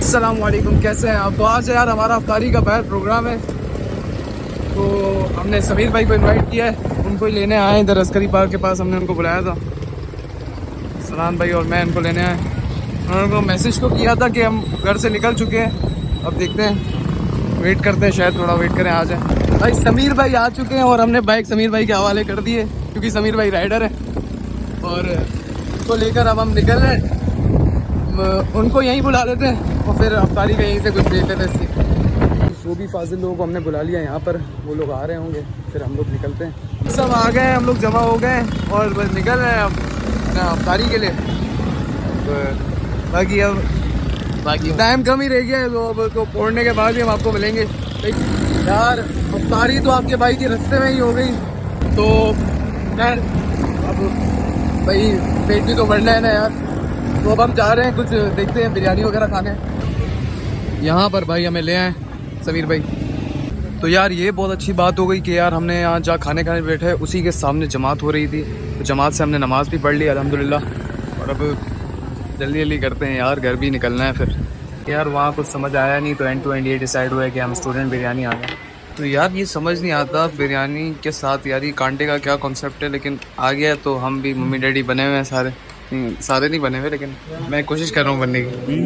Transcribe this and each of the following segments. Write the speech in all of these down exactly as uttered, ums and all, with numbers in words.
अस्सलाम वालेकुम, कैसे हैं आप? तो आज यार हमारा अफ्तारी का बाहर प्रोग्राम है, तो हमने समीर भाई को इनवाइट किया है, उनको ही लेने आए इधर अस्करी पार्क के पास। हमने उनको बुलाया था, सलाम भाई और मैं इनको लेने आए। उन्होंने को मैसेज को किया था कि हम घर से निकल चुके हैं, अब देखते हैं, वेट करते हैं, शायद थोड़ा वेट करें आ जाए। भाई समीर भाई आ चुके हैं और हमने बाइक समीर भाई के हवाले कर दी है, क्योंकि समीर भाई राइडर है और उसको लेकर अब हम निकल रहे हैं। उनको यहीं बुला लेते हैं और फिर अफ्तारी का यहीं से कुछ देख लेते हैं इसकी। सूबी फाजिल लोगों को हमने बुला लिया यहाँ पर, वो लोग आ रहे होंगे, फिर हम लोग निकलते हैं। सब आ गए, हम लोग जमा हो गए और बस निकल रहे हैं अब अफ्तारी के लिए। तो बाकी अब बाकी टाइम कम ही रह गया है, तो अब तो पढ़ने के बाद ही हम आपको मिलेंगे। यार अफ्तारी तो आपके भाई के रास्ते में ही हो गई, तो खैर अब भाई पेट भी तो बढ़ना है ना यार। तो अब हम जा रहे हैं, कुछ देखते हैं, बिरयानी वगैरह खाने यहाँ पर। भाई हमें ले आए समीर भाई। तो यार ये बहुत अच्छी बात हो गई कि यार हमने यहाँ जहाँ खाने खाने बैठे, उसी के सामने जमात हो रही थी, तो जमात से हमने नमाज़ भी पढ़ ली अल्हम्दुलिल्लाह। और अब जल्दी जल्दी करते हैं यार, घर भी निकलना है फिर। यार वहाँ कुछ समझ आया नहीं, तो एंड टू एंड ये डिसाइड हुआ है कि हम स्टूडेंट बिरयानी आ गए। तो यार ये समझ नहीं आता बिरयानी के साथ यार ये कांटे का क्या कॉन्सेप्ट है, लेकिन आ गया तो हम भी मम्मी डैडी बने हुए हैं सारे। सारे नहीं बने हुए, लेकिन मैं कोशिश कर रहा हूँ बनने की।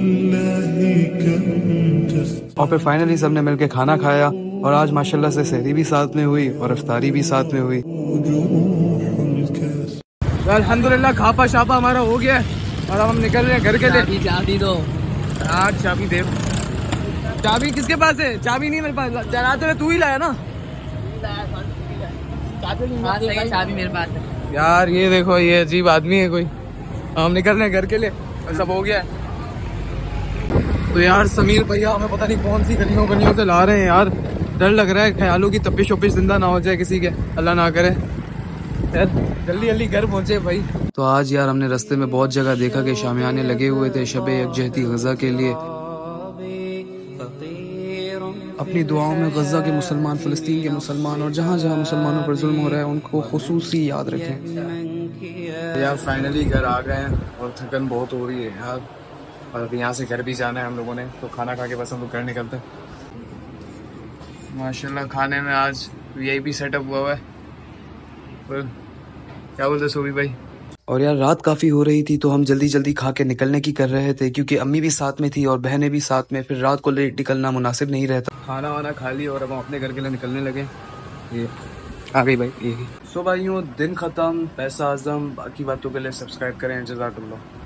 और फिर फाइनली सबने मिलके खाना खाया और आज माशाल्लाह से सहरी भी साथ में हुई और इफ्तारी भी साथ में हुई। अल्हम्दुलिल्लाह खापा शापा हमारा हो गया और अब हम निकल रहे हैं घर के लिए। चाबी दो यार, चाबी दे। चाबी किसके पास है? चाबी नहीं मेरे पास, चलाते हुए तू ही लाया ना। चाबी मेरे पास है यार। ये देखो, ये अजीब आदमी है कोई। हम निकल रहे हैं घर के लिए, सब हो गया है। तो यार समीर भैया हमें पता नहीं कौन सी गलियों गलियों से ला रहे हैं यार, डर लग रहा है ख्यालों की तपिश वपिश जिंदा ना हो जाए किसी के, अल्लाह ना करे। यार जल्दी जल्दी घर पहुंचे भाई। तो आज यार हमने रास्ते में बहुत जगह देखा कि शामियाने लगे हुए थे शब यकजहती गजा के लिए। अपनी दुआओं में गजा के मुसलमान, फ़लस्तीन के मुसलमान और जहाँ जहाँ मुसलमानों पर जुल्म हो रहा है उनको खुसूसी याद रखें। यार फाइनली घर आ गए हैं और थकन बहुत हो रही है यार, और अभी यहाँ से घर भी जाना है हम लोगों ने, तो खाना खा के बस हम लोग घर निकलते हैं। माशाल्लाह खाने में आज वीआईपी सेटअप हुआ हुआ है, पर क्या बोलते सूबी भाई। और यार रात काफ़ी हो रही थी, तो हम जल्दी जल्दी खा के निकलने की कर रहे थे, क्योंकि अम्मी भी साथ में थी और बहनें भी साथ में, फिर रात को लेट निकलना मुनासिब नहीं रहता। खाना वाना खा ली और अब हम अपने घर के लिए निकलने लगे। ये आ गई भाई, ये सो भाइयों दिन ख़त्म, पैसा आज़म। बाकी बातों के लिए सब्सक्राइब करें। जज़ाकल्लाह।